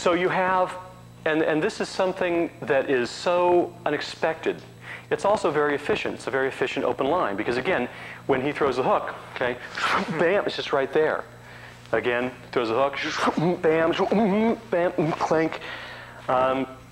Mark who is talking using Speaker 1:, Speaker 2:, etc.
Speaker 1: So you have, and this is something that is so unexpected. It's also very efficient. It's a very efficient open line because, again, when he throws the hook, okay, bam, it's just right there. Again, throws the hook, bam, bam, clink.